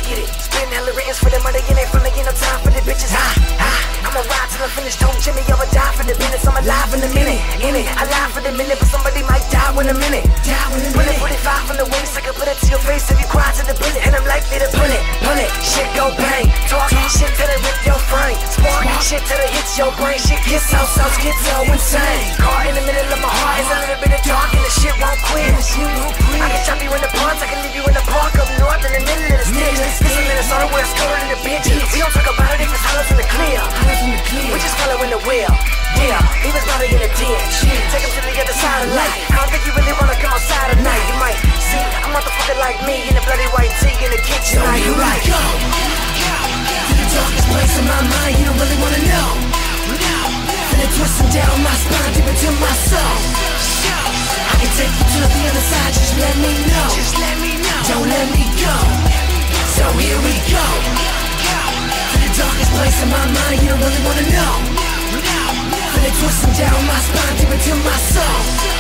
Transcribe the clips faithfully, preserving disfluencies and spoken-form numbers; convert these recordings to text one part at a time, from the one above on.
gotta get it. Spin hella writtens for the money, and ain't finna get no time for the bitches. Ha, ha. I'ma ride till I'm finished. Told Jimmy I'ma die for the business. I'm alive in a minute. In it, alive for the minute, but somebody might die in a minute. Bullet forty-five from the waist, I can put it to your face if you cry to the bullet. And I'm likely to pull it, pull it. Shit go bang. Talk shit till it rip your frame. Spark shit till it hits your brain. Shit gets so so, get so insane. Caught in the middle of my heart, it's a little bit of dark and the shit won't quit. I can chop you in the ponds, I can leave you in the park up north in the middle of the sticks. This is Minnesota where it's colder than the bitches. We don't talk about it if it's hollows in the clear. We just following the wheel. Yeah, he was probably in a ditch. Take him to the other side of life. I don't think you really wanna come outside at night. You might see a motherfucker like me in a bloody white tee in the kitchen. So here we go, to the darkest place in my mind. You don't really wanna know. Feel it twisting down my spine, deep into my soul. I can take you to the other side, just let me know. Just let me know. Don't let me go. So here we go, to the darkest place in my mind. You don't really wanna know. Feel it twisting down my spine, deep into my soul.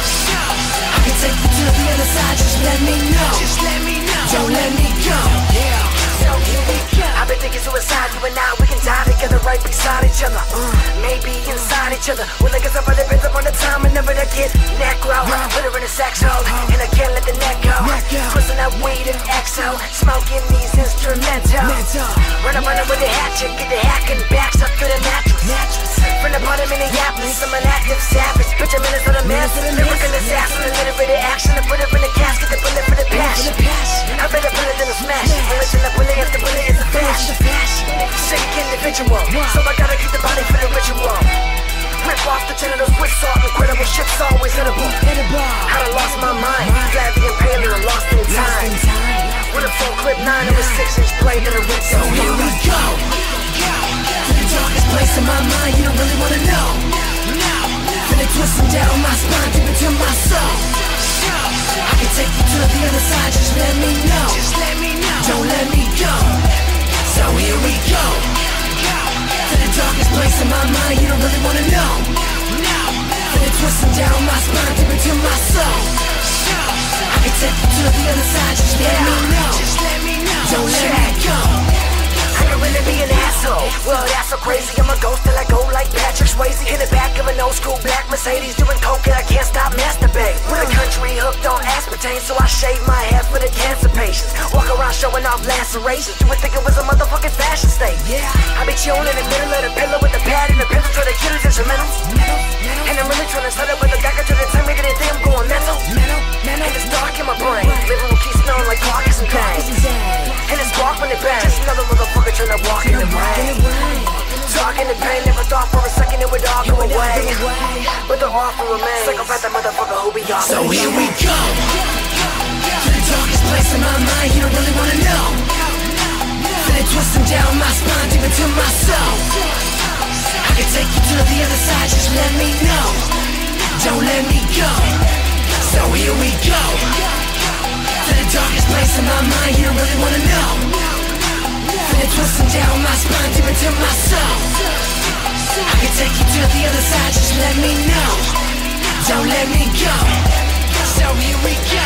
I can take you to the other side, just let me know. Just let me know. Don't let me go. Yeah. So here we go. I've been thinking suicide, you and I, we can die together right beside each other. Uh, maybe inside each other. Well, I guess I better depends upon the time and never to get neck row. Put her in a sex hole, and I can't let the neck go. Twisting that weed and X O, smoking these instrumentals. Run up on her with a hatchet, get the hack and back stuck to the mattress. From the bottom of Minneapolis, I'm an active savage. Bitch, I'm Minnesota man, lyrical assassin. A little bit of action, I put her in the casket, the bullet for the passion. I better put it in a smash. Listen up, bullet after bullet is a fashion. Sick individual, so I gotta keep the body for the ritual. Rip off the genitals with salt, incredible shit's always hittable. Had I lost my mind, glad the impaler and lost in time. With a full clip nine of a six inch blade and a rip. So here we go, to the darkest place in my mind. You don't really wanna know. Feel it twisting down my spine, deep into my soul. I can take you to the other side, just let me know. Just let me know. Don't let me go. So here we go, to the darkest place in my mind. You don't really wanna know. Feel it twisting down my spine, deep into my soul. I can take you to the other side, just let me know. Just let me know. Don't let me go. I can really be an asshole. Well, that's so crazy. I'm a ghost till I go like Patrick Swayze. In the back of an old school black Mercedes, doing coke and I can't stop masturbate. With a country hooked on aspartame, so I shave my head for the cancer patients. Walk around showing off lacerations. You would think it was a motherfucking fashion state. Yeah, I be chilling in the middle of the pillow with the pad and the pillow trying to kill these instrumentals. And I'm really trying to set up with a doctor to tell me that they think I'm going mental. And it's dark in my brain, living with keep smelling like carcass and pain. And it's dark when it bangs. Just another motherfucker trying to walk in the rain. Dark in the pain, never thought for a second it would all go away. But the offer remains. Psychopath, that motherfucker who be off. So here we go, to the darkest place in my mind. You don't really wanna know. Feel it twisting down my spine, deep into my soul. I can take you to the other side, just let me know. Don't let me go. So here we go, to the darkest place in my mind. You don't really wanna know. Feel it twisting down my spine, deep into my soul. I can take you to the other side, just let me know. Don't let me go. So here we go.